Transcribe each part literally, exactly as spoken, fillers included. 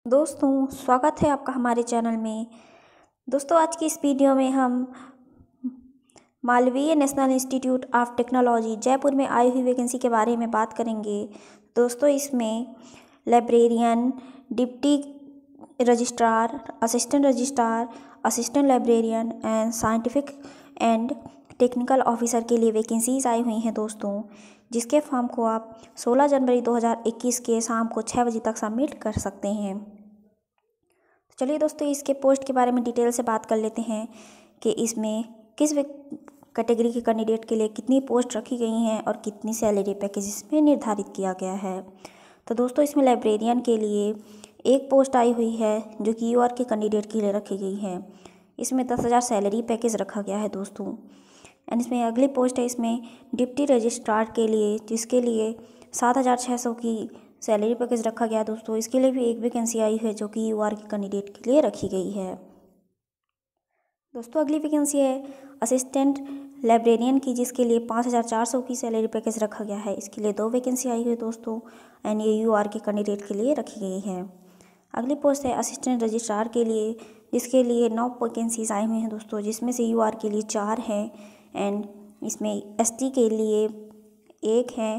दोस्तों, स्वागत है आपका हमारे चैनल में। दोस्तों, आज की इस वीडियो में हम Malaviya national institute of technology Jaipur में आई हुई वैकेंसी के बारे में बात करेंगे। दोस्तों, इसमें librarian, deputy registrar, assistant registrar, assistant librarian and scientific and technical officer के लिए वैकेंसीज आई हुई हैं दोस्तों, जिसके फॉर्म को आप सोलह जनवरी दो हज़ार इक्कीस के शाम को छः बजे तक सबमिट कर सकते हैं। तो चलिए दोस्तों, इसके पोस्ट के बारे में डिटेल से बात कर लेते हैं कि इसमें किस कैटेगरी के कैंडिडेट के लिए कितनी पोस्ट रखी गई हैं और कितनी सैलरी पैकेज इसमें निर्धारित किया गया है। तो दोस्तों, इसमें लाइब्रेरियन के लिए एक पोस्ट आई हुई है जो कि यूआर के कैंडिडेट के लिए रखी गई है। इसमें दस हज़ार सैलरी पैकेज रखा गया है दोस्तों। एंड इसमें अगली पोस्ट है इसमें डिप्टी रजिस्ट्रार के लिए, जिसके लिए सात हज़ार छः सौ की सैलरी पैकेज रखा गया दोस्तों। इसके लिए भी एक वैकेंसी आई है जो कि यूआर के कैंडिडेट के लिए रखी गई है। दोस्तों, अगली वैकेंसी है असिस्टेंट लाइब्रेरियन की, जिसके लिए पाँच हज़ार चार सौ की सैलरी पैकेज रखा गया है। इसके लिए दो वैकेंसी आई है दोस्तों, एंड ये यूआर के कैंडिडेट के लिए रखी गई है। अगली पोस्ट है असिस्टेंट रजिस्ट्रार के लिए, जिसके लिए नौ वैकेंसीज आई हुई हैं दोस्तों, जिसमें से यूआर के लिए चार हैं एंड इसमें एसटी के लिए एक है,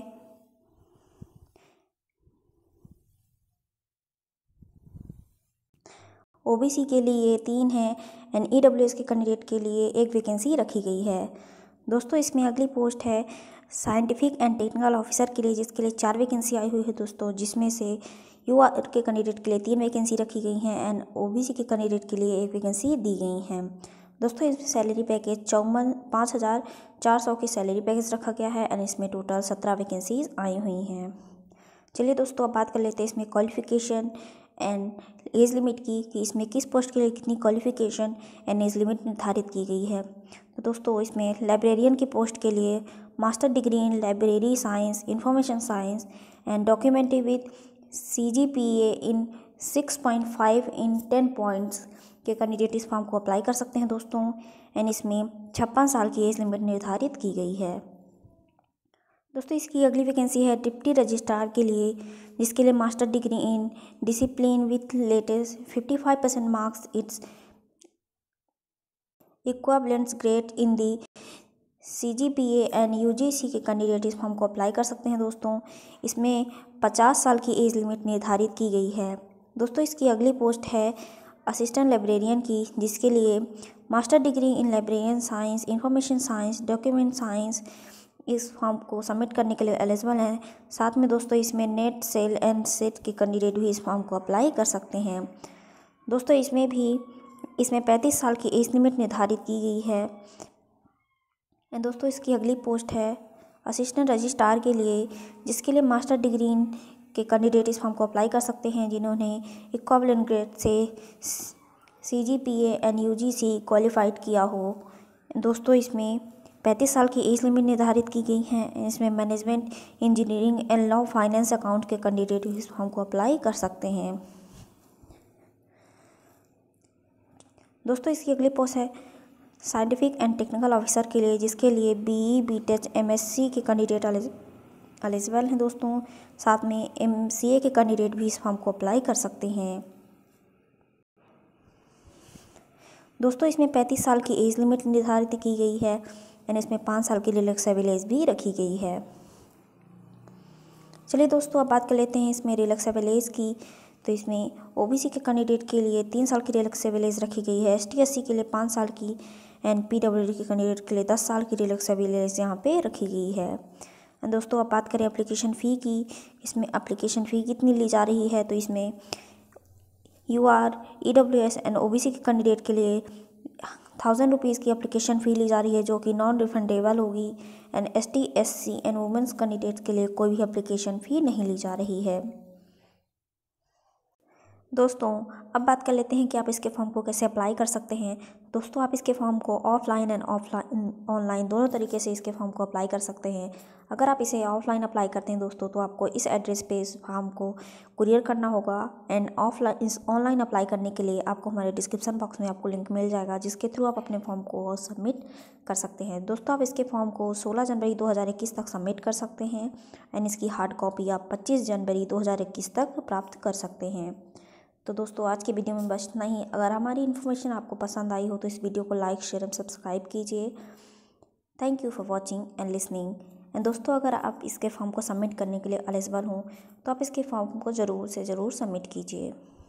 ओबीसी के लिए तीन है एंड ईडब्ल्यूएस के कैंडिडेट के लिए एक वैकेंसी रखी गई है। दोस्तों, इसमें अगली पोस्ट है साइंटिफिक एंड टेक्निकल ऑफिसर के लिए, जिसके लिए चार वैकेंसी आई हुई है दोस्तों, जिसमें से यूआर के कैंडिडेट के लिए तीन वैकेंसी रखी गई हैं एंड ओबीसी के कैंडिडेट के लिए एक वैकेंसी दी गई हैं। दोस्तों, इसमें सैलरी पैकेज चौवन पाँच हज़ार चार सौ की सैलरी पैकेज रखा गया है एंड इसमें टोटल सत्रह वैकेंसीज आई हुई हैं। चलिए दोस्तों, अब बात कर लेते हैं इसमें क्वालिफ़िकेशन एंड एज लिमिट की, कि इसमें किस पोस्ट के लिए कितनी क्वालिफ़िकेशन एंड एज लिमिट निर्धारित की गई है। तो दोस्तों, इसमें लाइब्रेरियन की पोस्ट के लिए master degree in library science, information science and documentary with C G P A in six point five in ten points के कैंडिडेट इस फॉर्म को अप्लाई कर सकते हैं दोस्तों। एंड इसमें छप्पन साल की एज लिमिट निर्धारित की गई है। दोस्तों, इसकी अगली वैकेंसी है डिप्टी रजिस्ट्रार के लिए, जिसके लिए master degree in discipline with latest fifty five percent marks its equivalent grade in the C G P A and U G C के कैंडिडेट इस फॉर्म को अप्लाई कर सकते हैं दोस्तों। इसमें पचास साल की एज लिमिट निर्धारित की गई है। दोस्तों, इसकी अगली पोस्ट है असिस्टेंट लाइब्रेरियन की, जिसके लिए master degree in librarian science, information science, document science इस फॉर्म को सबमिट करने के लिए एलिजिबल हैं। साथ में दोस्तों, इसमें नेट, सेल एंड सेट के कैंडिडेट भी इस फॉर्म को अप्लाई कर सकते हैं। दोस्तों, इसमें भी इसमें पैंतीस साल की एज लिमिट निर्धारित की गई है। एंड दोस्तों, इसकी अगली पोस्ट है असिस्टेंट रजिस्ट्रार के लिए, जिसके लिए मास्टर डिग्री इन के कैंडिडेट इस फॉर्म को अप्लाई कर सकते हैं, जिन्होंने इक्विवेलेंट ग्रेड से C G P A and U G C qualified किया हो। दोस्तों, इसमें पैंतीस साल की एज लिमिट निर्धारित की गई है। इसमें management, engineering and law, finance, account के कैंडिडेट इस फॉर्म को अप्लाई कर सकते हैं। दोस्तों, इसकी अगली पोस्ट है साइंटिफिक एंड टेक्निकल ऑफिसर के लिए, जिसके लिए बीई, बीटेक, एमएससी के कैंडिडेट एलिजिबल हैं दोस्तों। साथ में एमसीए के कैंडिडेट भी इस फॉर्म को अप्लाई कर सकते हैं। दोस्तों, इसमें पैंतीस साल की एज लिमिट निर्धारित की गई है एंड इसमें पाँच साल की रिलैक्सेबल एज भी रखी गई है। चलिए दोस्तों, अब बात कर लेते हैं इसमें रिलैक्सेबल एज की। तो इसमें ओबीसी के कैंडिडेट के लिए तीन साल की रिलैक्सेबल एज रखी गई है, एसटी एससी के लिए पाँच साल की एंड पीडब्ल्यूडी के कैंडिडेट के लिए दस साल की रिलैक्सेबल एज यहाँ पे रखी गई है। दोस्तों, अब बात करें एप्लीकेशन फ़ी की। इसमें एप्लीकेशन फ़ी कितनी ली जा रही है, तो इसमें यूआर, ईडब्ल्यूएस एंड ओबीसी के कैंडिडेट के लिए थाउजेंड रुपीज़ की एप्लीकेशन फ़ी ली जा रही है, जो कि नॉन रिफंडेबल होगी। And ST, SC and women's candidate के लिए कोई भी एप्लीकेशन फ़ी नहीं ली जा रही है। दोस्तों, अब बात कर लेते हैं कि आप इसके फॉर्म को कैसे अप्लाई कर सकते हैं। दोस्तों, आप इसके फॉर्म को ऑफलाइन एंड ऑफलाइन ऑनलाइन दोनों तरीके से इसके फॉर्म को अप्लाई कर सकते हैं। अगर आप इसे ऑफलाइन अप्लाई करते हैं दोस्तों, तो आपको इस एड्रेस पे इस फॉर्म को कुरियर करना होगा। एंड ऑफलाइन इस ऑनलाइन अप्लाई करने के लिए आपको हमारे डिस्क्रिप्शन बॉक्स में आपको लिंक मिल जाएगा, जिसके थ्रू आप अपने फॉर्म को सबमिट कर सकते हैं। दोस्तों, आप इसके फॉर्म को सोलह जनवरी दो हज़ार इक्कीस तक सबमिट कर सकते हैं एंड इसकी हार्ड कॉपी आप पच्चीस जनवरी दो हज़ार इक्कीस तक प्राप्त कर सकते हैं। तो दोस्तों आज की वीडियो में बस इतना ही। अगर हमारी इन्फॉर्मेशन आपको पसंद आई हो तो इस वीडियो को लाइक शेयर एंड सब्सक्राइब कीजिए। Thank you for watching and listening. And दोस्तों अगर आप इसके फॉर्म को सबमिट करने के लिए एलिजिबल हों तो आप इसके फॉर्म को ज़रूर से ज़रूर सबमिट कीजिए।